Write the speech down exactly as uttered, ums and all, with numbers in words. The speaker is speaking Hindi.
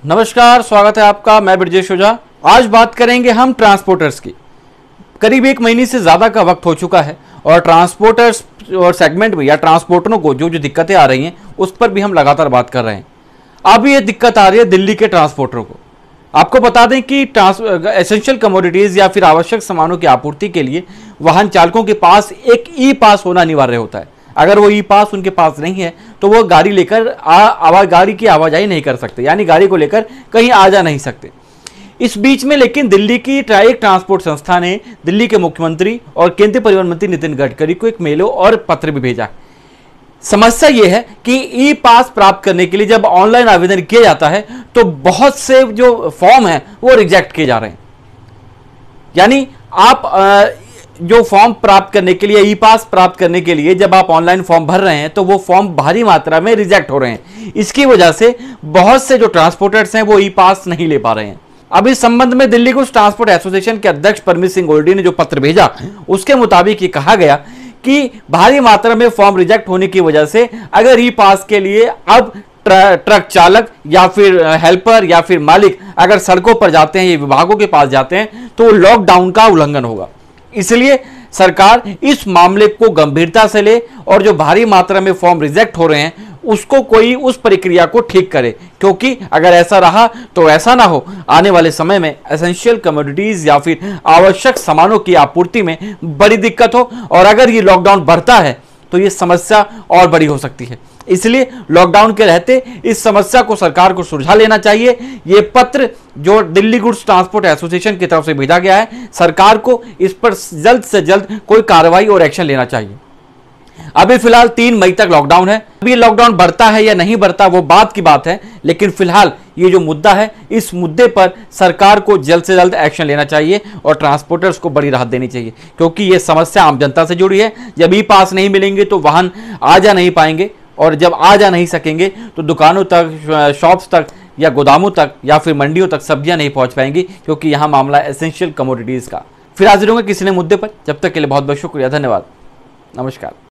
नमस्कार, स्वागत है आपका। मैं ब्रजेश ओझा। आज बात करेंगे हम ट्रांसपोर्टर्स की। करीब एक महीने से ज़्यादा का वक्त हो चुका है और ट्रांसपोर्टर्स और सेगमेंट में या ट्रांसपोर्टरों को जो जो दिक्कतें आ रही हैं उस पर भी हम लगातार बात कर रहे हैं। अभी ये दिक्कत आ रही है दिल्ली के ट्रांसपोर्टरों को। आपको बता दें कि ट्रांस एसेंशियल कमोडिटीज़ या फिर आवश्यक सामानों की आपूर्ति के लिए वाहन चालकों के पास एक ई पास होना अनिवार्य होता है। अगर वो ई पास उनके पास नहीं है तो वो गाड़ी लेकर आवाज गाड़ी की आवाजाही नहीं कर सकते, यानी गाड़ी को लेकर कहीं आ जा नहीं सकते। इस बीच में लेकिन दिल्ली की एक ट्रांसपोर्ट संस्था ने दिल्ली के मुख्यमंत्री और केंद्रीय परिवहन मंत्री नितिन गडकरी को एक मेल और पत्र भी भेजा। समस्या यह है कि ई पास प्राप्त करने के लिए जब ऑनलाइन आवेदन किया जाता है तो बहुत से जो फॉर्म है वो रिजेक्ट किए जा रहे हैं। यानी आप जो फॉर्म प्राप्त करने के लिए, ई पास प्राप्त करने के लिए जब आप ऑनलाइन फॉर्म भर रहे हैं तो वो फॉर्म भारी मात्रा में रिजेक्ट हो रहे हैं। इसकी वजह से बहुत से जो ट्रांसपोर्टर्स हैं वो ई पास नहीं ले पा रहे हैं। अब इस संबंध में दिल्ली गुड्स ट्रांसपोर्ट एसोसिएशन के अध्यक्ष परमित सिंह गोल्डी ने जो पत्र भेजा उसके मुताबिक ये कहा गया कि भारी मात्रा में फॉर्म रिजेक्ट होने की वजह से अगर ई पास के लिए अब ट्रक चालक या फिर हेल्पर या फिर मालिक अगर सड़कों पर जाते हैं, ये विभागों के पास जाते हैं तो लॉकडाउन का उल्लंघन होगा। इसलिए सरकार इस मामले को गंभीरता से ले और जो भारी मात्रा में फॉर्म रिजेक्ट हो रहे हैं उसको कोई उस प्रक्रिया को ठीक करे, क्योंकि अगर ऐसा रहा तो ऐसा ना हो आने वाले समय में एसेंशियल कमोडिटीज या फिर आवश्यक सामानों की आपूर्ति में बड़ी दिक्कत हो और अगर ये लॉकडाउन बढ़ता है तो ये समस्या और बड़ी हो सकती है। इसलिए लॉकडाउन के रहते इस समस्या को सरकार को सुलझा लेना चाहिए। ये पत्र जो दिल्ली गुड्स ट्रांसपोर्ट एसोसिएशन की तरफ से भेजा गया है, सरकार को इस पर जल्द से जल्द कोई कार्रवाई और एक्शन लेना चाहिए। अभी फिलहाल तीन मई तक लॉकडाउन है। अभी लॉकडाउन बढ़ता है या नहीं बढ़ता वो बात की बात है, लेकिन फिलहाल ये जो मुद्दा है इस मुद्दे पर सरकार को जल्द से जल्द एक्शन लेना चाहिए और ट्रांसपोर्टर्स को बड़ी राहत देनी चाहिए, क्योंकि ये समस्या आम जनता से जुड़ी है। जब ई पास नहीं मिलेंगे तो वाहन आ जा नहीं पाएंगे और जब आ जा नहीं सकेंगे तो दुकानों तक, शॉप्स तक या गोदामों तक या फिर मंडियों तक सब्जियां नहीं पहुंच पाएंगी, क्योंकि यहां मामला एसेंशियल कमोडिटीज का। फिर हाजिर होंगे किसी नए मुद्दे पर। जब तक के लिए बहुत बहुत शुक्रिया, धन्यवाद, नमस्कार।